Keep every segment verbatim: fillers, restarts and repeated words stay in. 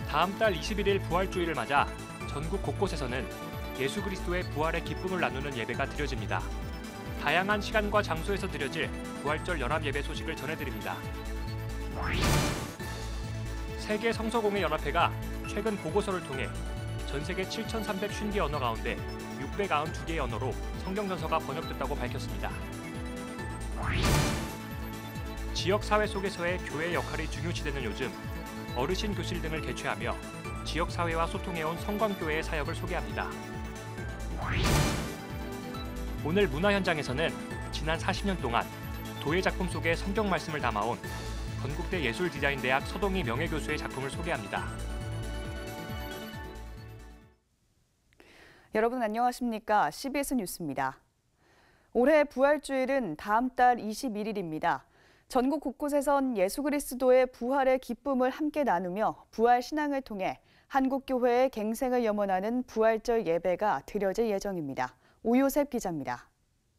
다음 달 이십일 일 부활주일을 맞아 전국 곳곳에서는 예수 그리스도의 부활의 기쁨을 나누는 예배가 드려집니다. 다양한 시간과 장소에서 드려질 부활절 연합예배 소식을 전해드립니다. 세계 성서공회연합회가 최근 보고서를 통해 전 세계 칠천삼백오십 개 언어 가운데 육백구십이 개의 언어로 성경전서가 번역됐다고 밝혔습니다. 지역사회 속에서의 교회의 역할이 중요시되는 요즘 어르신 교실 등을 개최하며 지역사회와 소통해온 성광교회의 사역을 소개합니다. 오늘 문화 현장에서는 지난 사십 년 동안 도예 작품 속에 성경 말씀을 담아온 건국대 예술디자인대학 서동희 명예교수의 작품을 소개합니다. 여러분 안녕하십니까? 씨비에스 뉴스입니다. 올해 부활주일은 다음 달 이십일 일입니다. 전국 곳곳에선 예수 그리스도의 부활의 기쁨을 함께 나누며 부활 신앙을 통해 한국교회의 갱생을 염원하는 부활절 예배가 드려질 예정입니다. 오요셉 기자입니다.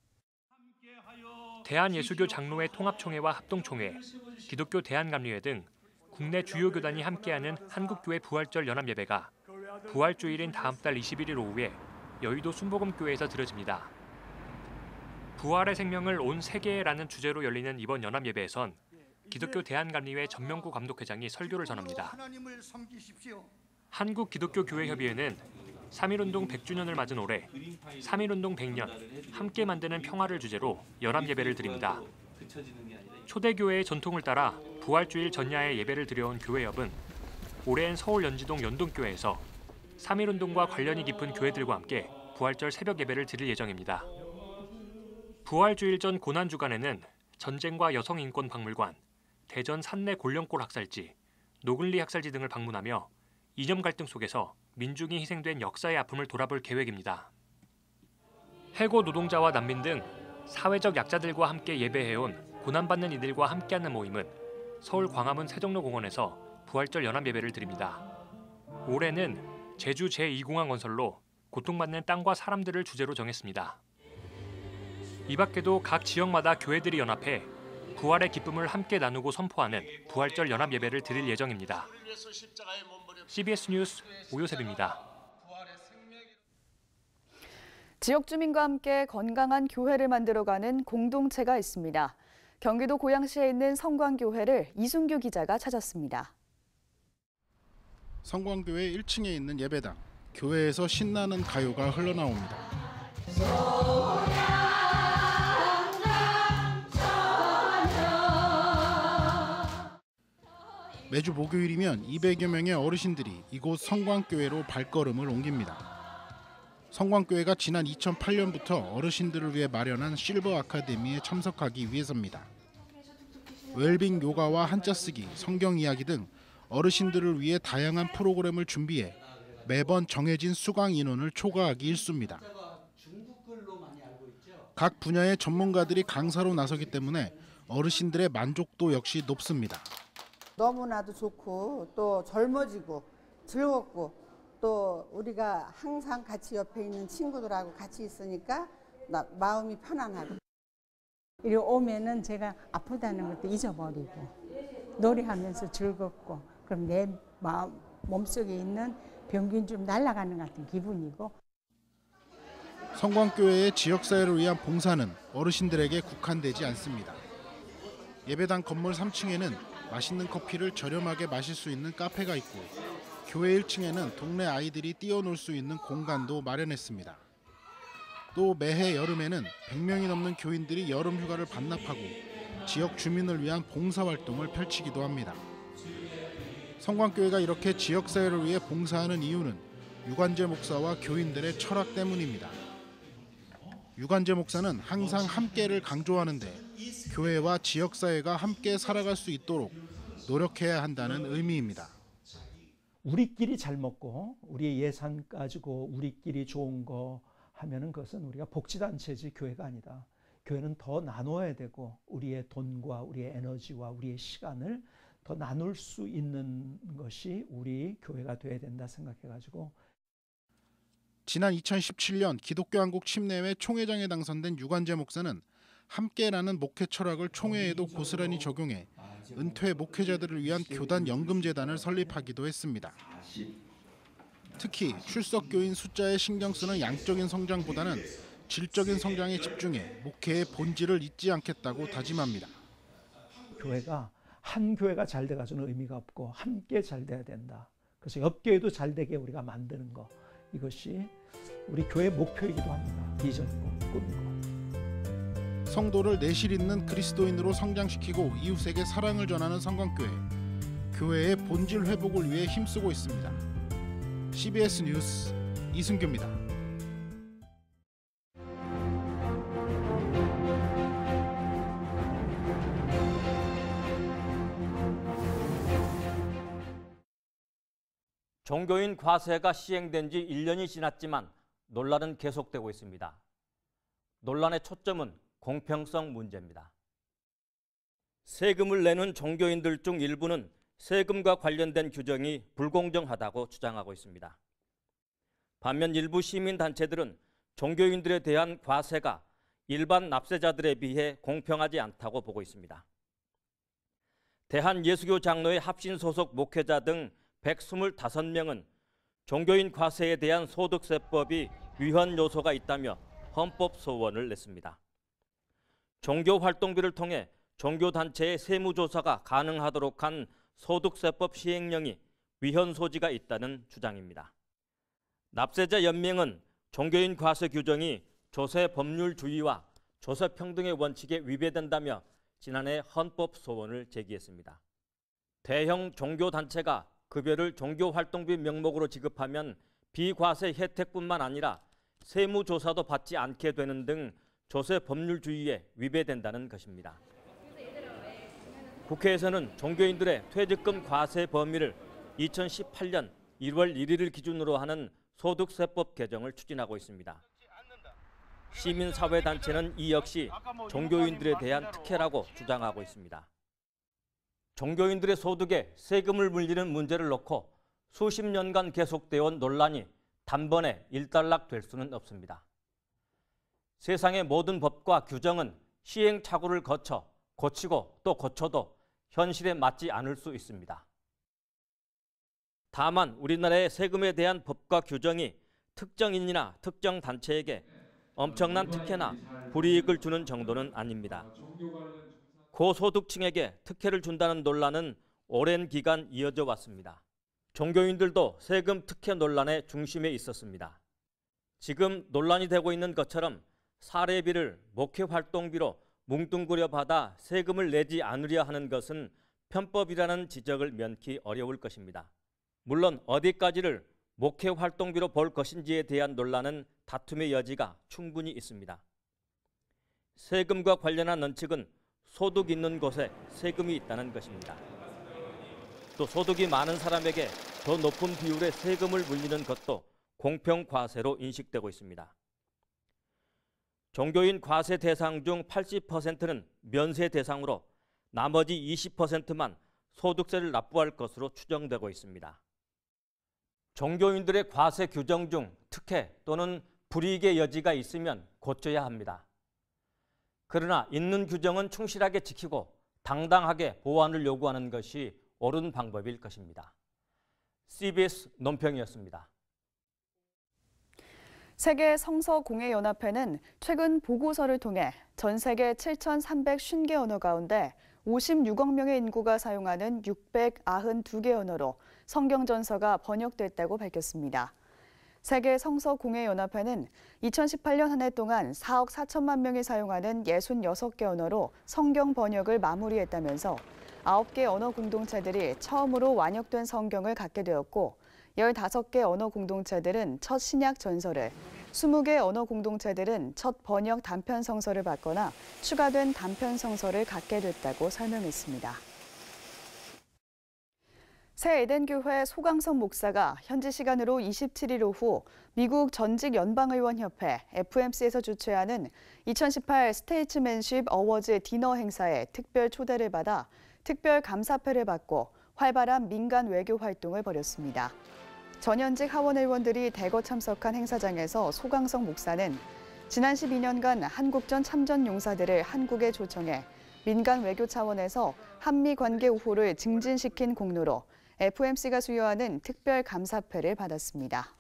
대한예수교 장로회 통합총회와 합동총회, 기독교 대한감리회 등 국내 주요 교단이 함께하는 한국교회 부활절 연합예배가 부활주일인 다음 달 이십일 일 오후에 여의도 순복음교회에서 드려집니다. 부활의 생명을 온 세계에라는 주제로 열리는 이번 연합예배에선 기독교 대한감리회 전명구 감독회장이 설교를 전합니다. 한국기독교교회협의회는 삼일운동 백 주년을 맞은 올해 삼일운동 백 년 함께 만드는 평화를 주제로 연합예배를 드립니다. 초대교회의 전통을 따라 부활주일 전야에 예배를 드려온 교회협은 올해엔 서울 연지동 연동교회에서 삼일운동과 관련이 깊은 교회들과 함께 부활절 새벽 예배를 드릴 예정입니다. 부활주일 전 고난주간에는 전쟁과 여성인권박물관, 대전 산내 골령골 학살지, 노근리 학살지 등을 방문하며 이념 갈등 속에서 민중이 희생된 역사의 아픔을 돌아볼 계획입니다. 해고 노동자와 난민 등 사회적 약자들과 함께 예배해온 고난받는 이들과 함께하는 모임은 서울 광화문 세종로 공원에서 부활절 연합예배를 드립니다. 올해는 제주 제이 공항 건설로 고통받는 땅과 사람들을 주제로 정했습니다. 이 밖에도 각 지역마다 교회들이 연합해 부활의 기쁨을 함께 나누고 선포하는 부활절 연합예배를 드릴 예정입니다. 씨비에스 뉴스 오요셉입니다. 지역 주민과 함께 건강한 교회를 만들어가는 공동체가 있습니다. 경기도 고양시에 있는 성광교회를 이순규 기자가 찾았습니다. 성광교회 일 층에 있는 예배당. 교회에서 신나는 가요가 흘러나옵니다. 매주 목요일이면 이백여 명의 어르신들이 이곳 성광교회로 발걸음을 옮깁니다. 성광교회가 지난 이천팔 년부터 어르신들을 위해 마련한 실버 아카데미에 참석하기 위해서입니다. 웰빙 요가와 한자 쓰기, 성경 이야기 등 어르신들을 위해 다양한 프로그램을 준비해 매번 정해진 수강 인원을 초과하기 일쑤입니다. 각 분야의 전문가들이 강사로 나서기 때문에 어르신들의 만족도 역시 높습니다. 너무나도 좋고 또 젊어지고 즐겁고 또 우리가 항상 같이 옆에 있는 친구들하고 같이 있으니까 나 마음이 편안하고 이리 오면은 제가 아프다는 것도 잊어버리고 노래하면서 즐겁고 그럼 내 마음 몸속에 있는 병균 좀 날아가는 것 같은 기분이고. 성광교회의 지역사회를 위한 봉사는 어르신들에게 국한되지 않습니다. 예배당 건물 삼 층에는 맛있는 커피를 저렴하게 마실 수 있는 카페가 있고 교회 일 층에는 동네 아이들이 뛰어놀 수 있는 공간도 마련했습니다. 또 매해 여름에는 백 명이 넘는 교인들이 여름 휴가를 반납하고 지역 주민을 위한 봉사활동을 펼치기도 합니다. 성광교회가 이렇게 지역사회를 위해 봉사하는 이유는 유관재 목사와 교인들의 철학 때문입니다. 유관재 목사는 항상 함께를 강조하는데 교회와 지역사회가 함께 살아갈 수 있도록 노력해야 한다는 의미입니다. 우리끼리 잘 먹고 우리의 예산 가지고 우리끼리 좋은 거 하면은 그것은 우리가 복지단체지 교회가 아니다. 교회는 더 나눠야 되고 우리의 돈과 우리의 에너지와 우리의 시간을 더 나눌 수 있는 것이 우리 교회가 돼야 된다 생각해가지고. 지난 이천십칠 년 기독교 한국 침례회 총회장에 당선된 유관재 목사는 함께라는 목회 철학을 총회에도 고스란히 적용해 은퇴 목회자들을 위한 교단 연금재단을 설립하기도 했습니다. 특히 출석교인 숫자에 신경 쓰는 양적인 성장보다는 질적인 성장에 집중해 목회의 본질을 잊지 않겠다고 다짐합니다. 교회가 한 교회가 잘 돼가지고는 의미가 없고 함께 잘 돼야 된다. 그래서 옆교회도 잘 되게 우리가 만드는 거, 이것이 우리 교회의 목표이기도 합니다. 비전이고 꿈이고. 성도를 내실 있는 그리스도인으로 성장시키고 이웃에게 사랑을 전하는 성광교회. 교회의 본질 회복을 위해 힘쓰고 있습니다. 씨비에스 뉴스 이승규입니다. 종교인 과세가 시행된 지 일 년이 지났지만 논란은 계속되고 있습니다. 논란의 초점은 공평성 문제입니다. 세금을 내는 종교인들 중 일부는 세금과 관련된 규정이 불공정하다고 주장하고 있습니다. 반면 일부 시민단체들은 종교인들에 대한 과세가 일반 납세자들에 비해 공평하지 않다고 보고 있습니다. 대한예수교 장로회 합신 소속 목회자 등 백이십오 명은 종교인 과세에 대한 소득세법이 위헌 요소가 있다며 헌법 소원을 냈습니다. 종교 활동비를 통해 종교단체의 세무조사가 가능하도록 한 소득세법 시행령이 위헌 소지가 있다는 주장입니다. 납세자 연맹은 종교인 과세 규정이 조세 법률주의와 조세 평등의 원칙에 위배된다며 지난해 헌법 소원을 제기했습니다. 대형 종교단체가 급여를 종교활동비 명목으로 지급하면 비과세 혜택뿐만 아니라 세무조사도 받지 않게 되는 등 조세 법률주의에 위배된다는 것입니다. 국회에서는 종교인들의 퇴직금 과세 범위를 이천십팔 년 일월 일일을 기준으로 하는 소득세법 개정을 추진하고 있습니다. 시민사회단체는 이 역시 종교인들에 대한 특혜라고 주장하고 있습니다. 종교인들의 소득에 세금을 물리는 문제를 놓고 수십 년간 계속되어 온 논란이 단번에 일단락될 수는 없습니다. 세상의 모든 법과 규정은 시행착오를 거쳐 고치고 또 고쳐도 현실에 맞지 않을 수 있습니다. 다만 우리나라의 세금에 대한 법과 규정이 특정인이나 특정 단체에게 엄청난 특혜나 불이익을 주는 정도는 아닙니다. 고소득층에게 특혜를 준다는 논란은 오랜 기간 이어져 왔습니다. 종교인들도 세금 특혜 논란의 중심에 있었습니다. 지금 논란이 되고 있는 것처럼 사례비를 목회 활동비로 뭉뚱그려 받아 세금을 내지 않으려 하는 것은 편법이라는 지적을 면키 어려울 것입니다. 물론 어디까지를 목회 활동비로 볼 것인지에 대한 논란은 다툼의 여지가 충분히 있습니다. 세금과 관련한 원칙은 소득 있는 곳에 세금이 있다는 것입니다. 또 소득이 많은 사람에게 더 높은 비율의 세금을 물리는 것도 공평과세로 인식되고 있습니다. 종교인 과세 대상 중 팔십 퍼센트는 면세 대상으로 나머지 이십 퍼센트만 소득세를 납부할 것으로 추정되고 있습니다. 종교인들의 과세 규정 중 특혜 또는 불이익의 여지가 있으면 고쳐야 합니다. 그러나 있는 규정은 충실하게 지키고 당당하게 보완을 요구하는 것이 옳은 방법일 것입니다. 씨비에스 논평이었습니다. 세계 성서공예연합회는 최근 보고서를 통해 전 세계 칠천삼백오십 개 언어 가운데 오십육억 명의 인구가 사용하는 육백구십이 개 언어로 성경전서가 번역됐다고 밝혔습니다. 세계 성서공예연합회는 이천십팔 년 한 해 동안 사억 사천만 명이 사용하는 육십육 개 언어로 성경 번역을 마무리했다면서 아홉 개 언어 공동체들이 처음으로 완역된 성경을 갖게 되었고 열다섯 개 언어 공동체들은 첫 신약 전서를, 스무 개 언어 공동체들은 첫 번역 단편 성서를 받거나 추가된 단편 성서를 갖게 됐다고 설명했습니다. 새 에덴교회 소강선 목사가 현지 시간으로 이십칠 일 오후 미국 전직 연방의원협회 에프엠씨에서 주최하는 이천십팔 스테이츠맨십 어워즈 디너 행사에 특별 초대를 받아 특별 감사패를 받고 활발한 민간 외교 활동을 벌였습니다. 전현직 하원 의원들이 대거 참석한 행사장에서 소강성 목사는 지난 십이 년간 한국전 참전 용사들을 한국에 초청해 민간 외교 차원에서 한미 관계 우호를 증진시킨 공로로 에프오엠씨가 수여하는 특별 감사패를 받았습니다.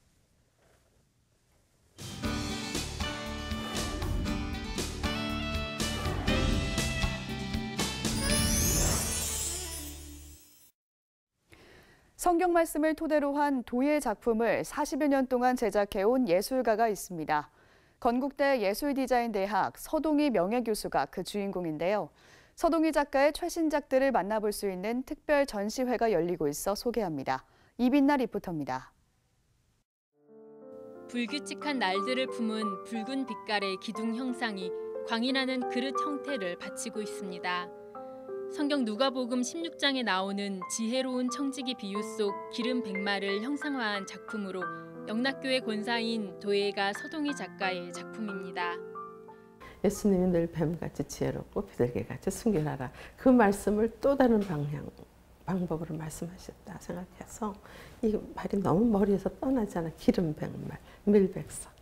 성경 말씀을 토대로 한 도예 작품을 사십여 년 동안 제작해온 예술가가 있습니다. 건국대 예술디자인대학 서동희 명예교수가 그 주인공인데요. 서동희 작가의 최신작들을 만나볼 수 있는 특별 전시회가 열리고 있어 소개합니다. 이빈나 리포터입니다. 불규칙한 날들을 품은 붉은 빛깔의 기둥 형상이 광이 나는 그릇 형태를 바치고 있습니다. 성경 누가복음 십육 장에 나오는 지혜로운 청지기 비유 속 기름 백마를 형상화한 작품으로 영락교회 권사인 도예가 서동희 작가의 작품입니다. 예수님이 늘 뱀같이 지혜롭고 비둘기같이 순결하라. 그 말씀을 또 다른 방향, 방법으로 말씀하셨다 생각해서 이 말이 너무 머리에서 떠나지 않아. 기름 백말, 밀백석.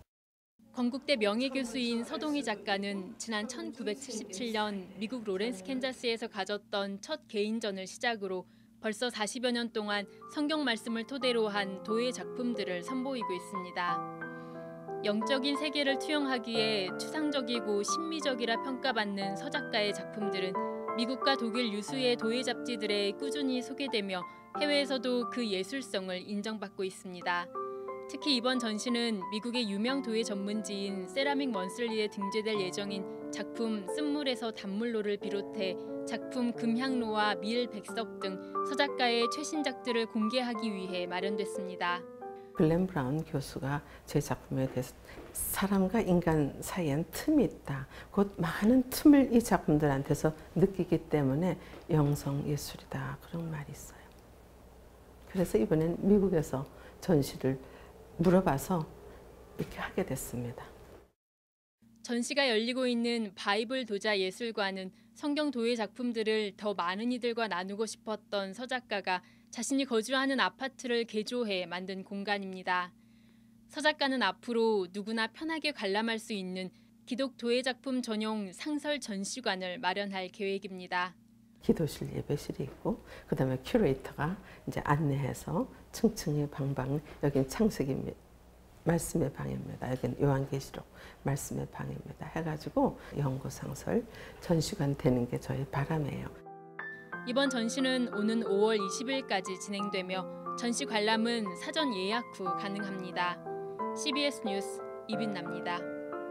건국대 명예교수인 서동희 작가는 지난 천구백칠십칠 년 미국 로렌스 캔자스에서 가졌던 첫 개인전을 시작으로 벌써 사십여 년 동안 성경 말씀을 토대로 한 도예 작품들을 선보이고 있습니다. 영적인 세계를 투영하기에 추상적이고 신미적이라 평가받는 서 작가의 작품들은 미국과 독일 유수의 도예 잡지들에 꾸준히 소개되며 해외에서도 그 예술성을 인정받고 있습니다. 특히 이번 전시는 미국의 유명 도예 전문지인 세라믹 먼슬리에 등재될 예정인 작품 쓴물에서 단물로를 비롯해 작품 금향로와 밀백석 등 서 작가의 최신작들을 공개하기 위해 마련됐습니다. 글렌 브라운 교수가 제 작품에 대해서 사람과 인간 사이엔 틈이 있다. 곧 많은 틈을 이 작품들한테서 느끼기 때문에 영성 예술이다. 그런 말이 있어요. 그래서 이번엔 미국에서 전시를 물어봐서 이렇게 하게 됐습니다. 전시가 열리고 있는 바이블 도자 예술관은 성경 도예 작품들을 더 많은 이들과 나누고 싶었던 서 작가가 자신이 거주하는 아파트를 개조해 만든 공간입니다. 서 작가는 앞으로 누구나 편하게 관람할 수 있는 기독 도예 작품 전용 상설 전시관을 마련할 계획입니다. 기도실 예배실이 있고 그다음에 큐레이터가 이제 안내해서 층층이 방방, 여기는 창세기 말씀의 방입니다. 여기는 요한계시록 말씀의 방입니다. 해가지고 연구상설 전시관 되는 게 저희 바람이에요. 이번 전시는 오는 오월 이십일까지 진행되며 전시 관람은 사전 예약 후 가능합니다. 씨비에스 뉴스 이빈나입니다.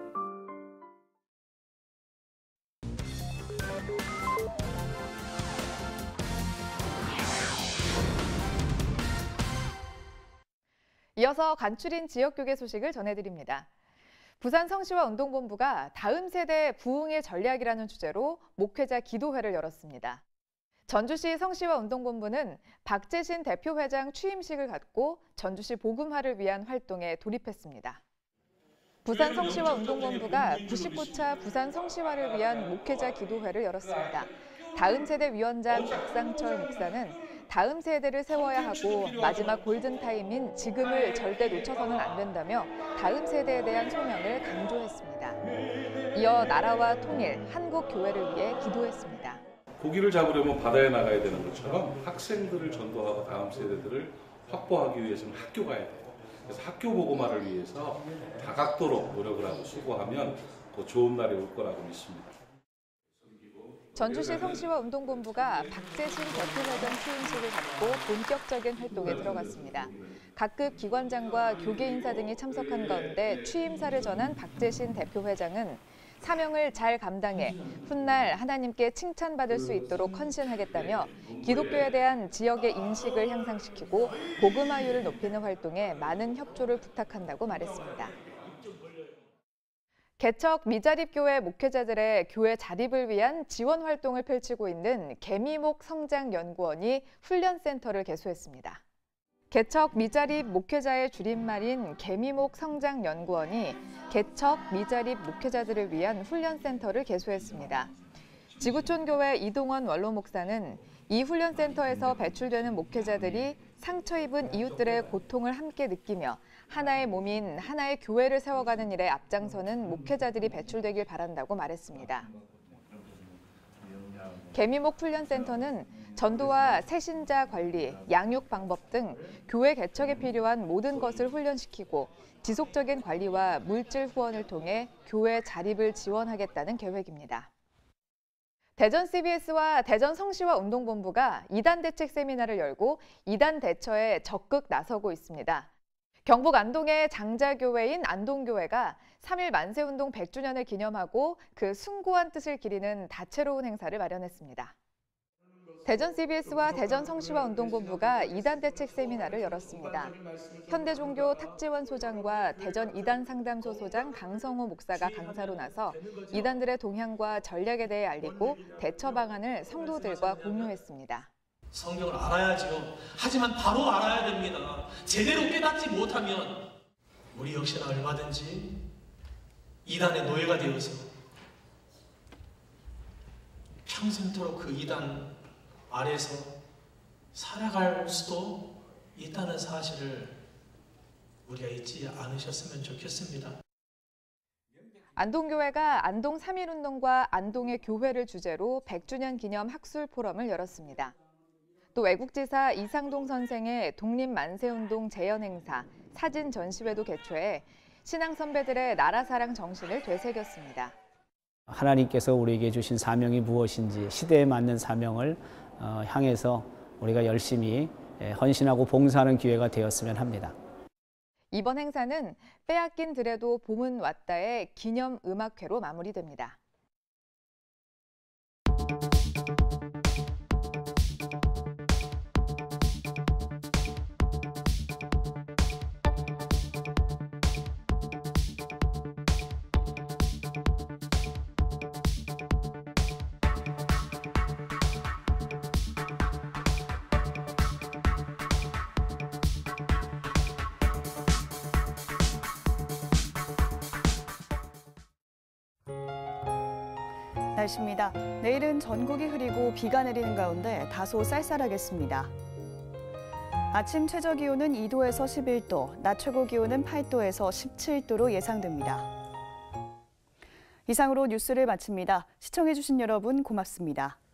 이어서 간추린 지역교계 소식을 전해드립니다. 부산 성시와 운동본부가 다음 세대 부흥의 전략이라는 주제로 목회자 기도회를 열었습니다. 전주시 성시와 운동본부는 박재신 대표회장 취임식을 갖고 전주시 복음화를 위한 활동에 돌입했습니다. 부산 성시와 운동본부가 구십구 차 부산 성시화를 위한 목회자 기도회를 열었습니다. 다음 세대 위원장 박상철 목사는 다음 세대를 세워야 하고 마지막 골든타임인 지금을 절대 놓쳐서는 안 된다며 다음 세대에 대한 소명을 강조했습니다. 이어 나라와 통일, 한국 교회를 위해 기도했습니다. 고기를 잡으려면 바다에 나가야 되는 것처럼 학생들을 전도하고 다음 세대들을 확보하기 위해서는 학교 가야 돼요. 그래서 학교 복음화를 위해서 다각도로 노력을 하고 수고하면 그 좋은 날이 올 거라고 믿습니다. 전주시 성시와 운동본부가 박재신 대표회장 취임식을 갖고 본격적인 활동에 들어갔습니다. 각급 기관장과 교계 인사 등이 참석한 가운데 취임사를 전한 박재신 대표회장은 사명을 잘 감당해 훗날 하나님께 칭찬받을 수 있도록 헌신하겠다며 기독교에 대한 지역의 인식을 향상시키고 복음화율을 높이는 활동에 많은 협조를 부탁한다고 말했습니다. 개척 미자립교회 목회자들의 교회 자립을 위한 지원 활동을 펼치고 있는 개미목 성장연구원이 훈련센터를 개소했습니다. 개척 미자립 목회자의 줄임말인 개미목 성장연구원이 개척 미자립 목회자들을 위한 훈련센터를 개소했습니다. 지구촌교회 이동원 원로 목사는 이 훈련센터에서 배출되는 목회자들이 상처 입은 이웃들의 고통을 함께 느끼며 하나의 몸인 하나의 교회를 세워가는 일에 앞장서는 목회자들이 배출되길 바란다고 말했습니다. 개미목 훈련센터는 전도와 새신자 관리, 양육 방법 등 교회 개척에 필요한 모든 것을 훈련시키고 지속적인 관리와 물질 후원을 통해 교회 자립을 지원하겠다는 계획입니다. 대전 씨비에스와 대전 성시와 운동본부가 이단 대책 세미나를 열고 이단 대처에 적극 나서고 있습니다. 경북 안동의 장자교회인 안동교회가 삼 일 만세운동 백 주년을 기념하고 그 숭고한 뜻을 기리는 다채로운 행사를 마련했습니다. 대전 씨비에스와 대전 성시와 운동본부가 이단 대책 세미나를 열었습니다. 현대종교 탁지원 소장과 대전 이단 상담소 소장 강성호 목사가 강사로 나서 이단들의 동향과 전략에 대해 알리고 대처 방안을 성도들과 공유했습니다. 성경을 알아야죠. 하지만 바로 알아야 됩니다. 제대로 깨닫지 못하면 우리 역시나 얼마든지 이단의 노예가 되어서 평생토록 그 이단 아래서 살아갈 수도 있다는 사실을 우리가 잊지 않으셨으면 좋겠습니다. 안동교회가 안동 삼 일 운동과 안동의 교회를 주제로 백 주년 기념 학술 포럼을 열었습니다. 또 외국지사 이상동 선생의 독립만세운동 재연 행사, 사진 전시회도 개최해 신앙 선배들의 나라 사랑 정신을 되새겼습니다. 하나님께서 우리에게 주신 사명이 무엇인지 시대에 맞는 사명을 어, 향해서 우리가 열심히 헌신하고 봉사하는 기회가 되었으면 합니다. 이번 행사는 빼앗긴 들에도 봄은 왔다의 기념 음악회로 마무리됩니다. 날씨입니다. 내일은 전국이 흐리고 비가 내리는 가운데 다소 쌀쌀하겠습니다. 아침 최저 기온은 이 도에서 십일 도, 낮 최고 기온은 팔 도에서 십칠 도로 예상됩니다. 이상으로 뉴스를 마칩니다. 시청해주신 여러분 고맙습니다.